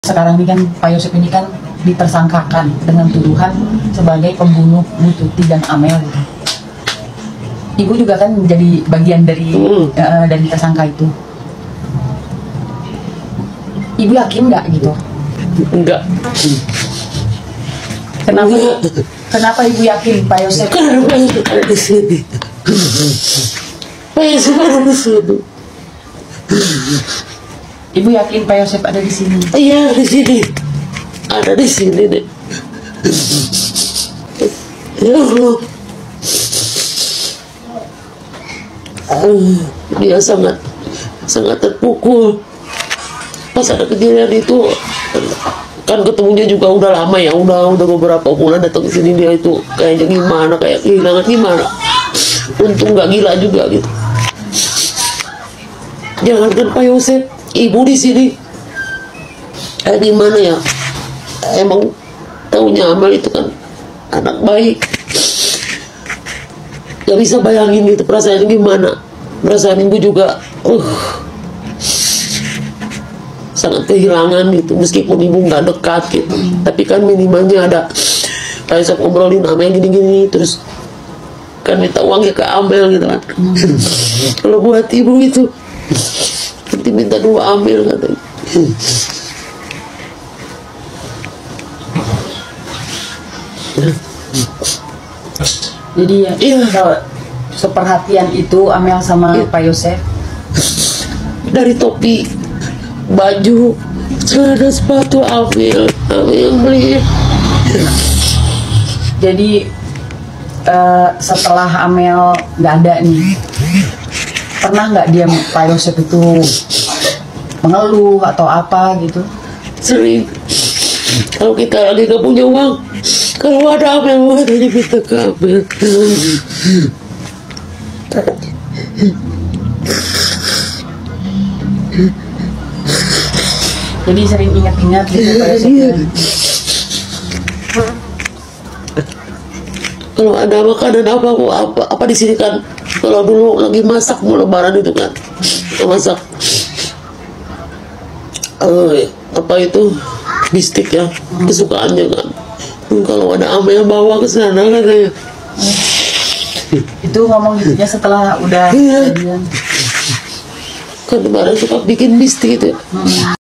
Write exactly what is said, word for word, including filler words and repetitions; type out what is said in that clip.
Sekarang ini kan Pak Yosep ini kan ditersangkakan dengan tuduhan sebagai pembunuh Bu Tuti dan Amel gitu. Ibu juga kan menjadi bagian dari mm. uh, dari tersangka itu. Ibu yakin nggak gitu? Enggak. Kenapa? Kenapa ibu yakin Pak Yosep? Karena Pak Yosep ada di sini. Pak Yosep ada di sini. Ibu yakin Pak Yosep ada di sini? Iya, di sini. Ada di sini deh. Ya Allah. Uh, dia sangat sangat terpukul pas ada kejadian itu. Kan ketemunya juga udah lama ya, udah udah beberapa bulan datang ke sini. Dia itu kayaknya gimana, kayak kehilangan gimana. Untung nggak gila juga gitu. Jangankan Pak Yosep, ibu di sini, eh, gimana ya? Emang taunya Amel itu kan anak baik. Gak bisa bayangin gitu perasaannya gimana. Perasaan ibu juga, uh, sangat kehilangan gitu. Meskipun ibu nggak dekat gitu, tapi kan minimalnya ada kayak saya ngobrolin Amel gini-gini, terus kan minta uangnya ke Amel gitu kan. Kalau buat ibu itu nanti minta dua Amel katanya. Jadi ya, iya. Seperhatian itu Amel sama iya. Pak Yosep. Dari topi, baju, celana, sepatu Amel, Amel yang beli. Jadi uh, setelah Amel nggak ada nih, pernah nggak dia Pak Yosep itu mengeluh atau apa gitu? Sering. Kalau kita lagi nggak punya uang, kalau ada Amel, katanya minta ke Amel. Jadi sering ingat-ingat gitu Pak Yosep. Iya. Kalau ada makanan apa apa apa di sini kan, kalau dulu lagi masak mau lebaran itu kan, kita masak uh, apa itu bistik ya, kesukaannya kan. Kalau ada Amel bawa ke sana katanya. Itu ngomong gitunya setelah udah iya. Kan kemarin suka bikin bistik itu. Hmm.